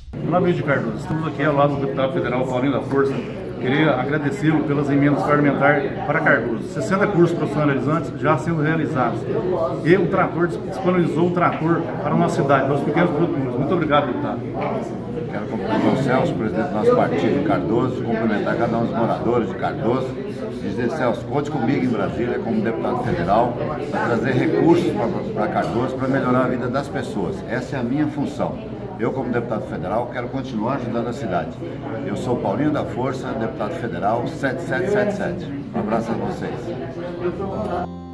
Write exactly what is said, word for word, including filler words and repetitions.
Parabéns de Cardoso. Estamos aqui ao lado do deputado federal Paulinho da Força. Queria agradecê-lo pelas emendas parlamentares para Cardoso. sessenta cursos profissionalizantes já sendo realizados. E o trator disponibilizou um trator para a nossa cidade, para os pequenos produtores. Muito obrigado, deputado. Quero cumprimentar o Celso, presidente do nosso partido, Cardoso, cumprimentar cada um dos moradores de Cardoso. Dizer, Celso, conte comigo em Brasília como deputado federal para trazer recursos para Cardoso para melhorar a vida das pessoas. Essa é a minha função. Eu, como deputado federal, quero continuar ajudando a cidade. Eu sou Paulinho da Força, deputado federal sete sete sete sete. Um abraço a vocês.